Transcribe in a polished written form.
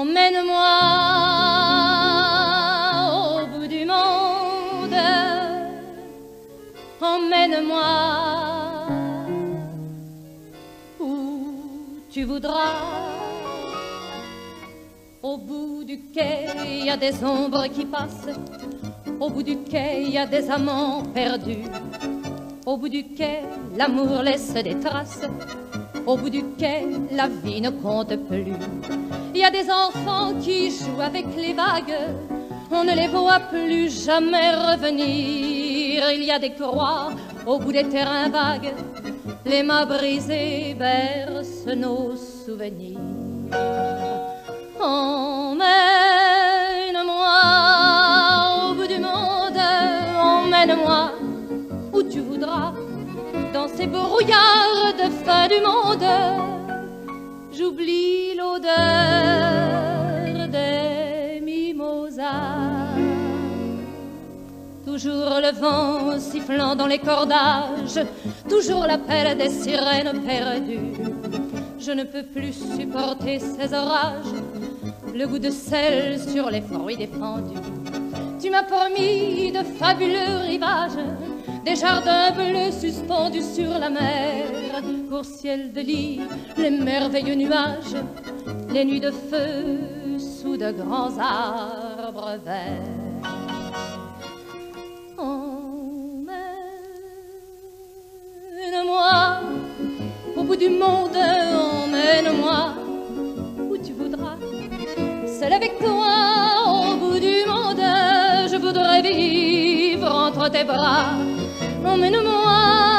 Emmène-moi au bout du monde, emmène-moi où tu voudras. Au bout du quai, il y a des ombres qui passent. Au bout du quai, il y a des amants perdus. Au bout du quai, l'amour laisse des traces. Au bout du quai, la vie ne compte plus. Il y a des enfants qui jouent avec les vagues. On ne les voit plus jamais revenir. Il y a des croix au bout des terrains vagues. Les mâts brisés bercent nos souvenirs. Emmène-moi au bout du monde, emmène-moi où tu voudras, dans ces brouillards de fin du monde. J'oublie l'odeur des mimosas. Toujours le vent sifflant dans les cordages, toujours l'appel des sirènes perdues. Je ne peux plus supporter ces orages, le goût de sel sur les fruits défendus. Tu m'as promis de fabuleux rivages, des jardins bleus suspendus sur la mer. Pour ciel de lit, les merveilleux nuages, les nuits de feu sous de grands arbres verts. Emmène-moi au bout du monde, emmène-moi où tu voudras. Seul avec toi au bout du monde, je voudrais vivre entre tes bras. Emmène-moi